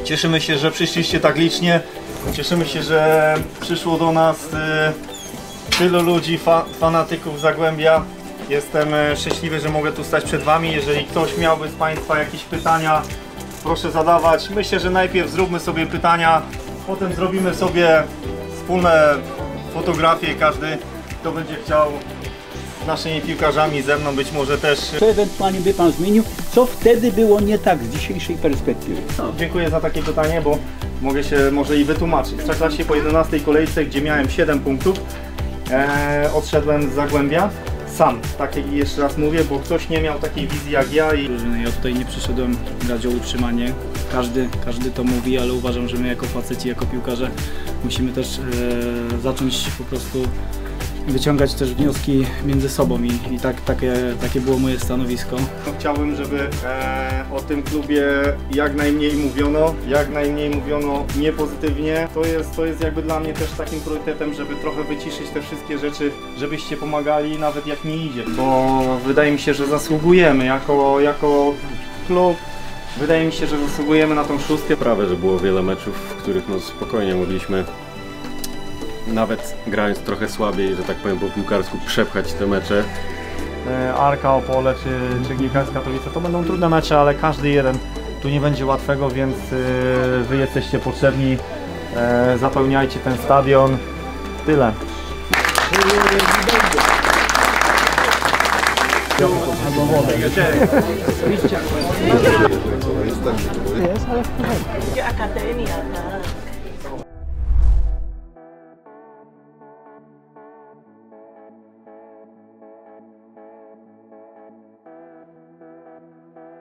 Cieszymy się, że przyszliście tak licznie. Cieszymy się, że przyszło do nas tylu ludzi, fanatyków Zagłębia. Jestem szczęśliwy, że mogę tu stać przed Wami. Jeżeli ktoś miałby z Państwa jakieś pytania, proszę zadawać. Myślę, że najpierw zróbmy sobie pytania, potem zrobimy sobie wspólne fotografie. Każdy, kto będzie chciał z naszymi piłkarzami, ze mną być może też. Co ewentualnie by Pan zmienił? Co wtedy było nie tak z dzisiejszej perspektywy? No, dziękuję za takie pytanie, bo mogę się może i wytłumaczyć. W Ekstraklasie po 11 kolejce, gdzie miałem 7 punktów, odszedłem z Zagłębia sam. Tak jak jeszcze raz mówię, bo ktoś nie miał takiej wizji jak ja. Ja tutaj nie przyszedłem grać o utrzymanie. Każdy to mówi, ale uważam, że my jako faceci, jako piłkarze musimy też zacząć po prostu wyciągać też wnioski między sobą i takie było moje stanowisko. Chciałbym, żeby o tym klubie jak najmniej mówiono niepozytywnie. To jest jakby dla mnie też takim priorytetem, żeby trochę wyciszyć te wszystkie rzeczy, żebyście pomagali nawet jak nie idzie, bo wydaje mi się, że zasługujemy jako klub. Wydaje mi się, że zasługujemy na tą szóstkę. Prawie, że było wiele meczów, w których no spokojnie mogliśmy, nawet grając trochę słabiej, że tak powiem po piłkarsku, przepchać te mecze. Arka, Opole czy GKS Katowice to będą trudne mecze, ale każdy jeden tu nie będzie łatwego, więc Wy jesteście potrzebni. Zapełniajcie ten stadion. Tyle. Jest, ale w porządku. Akademia, tak.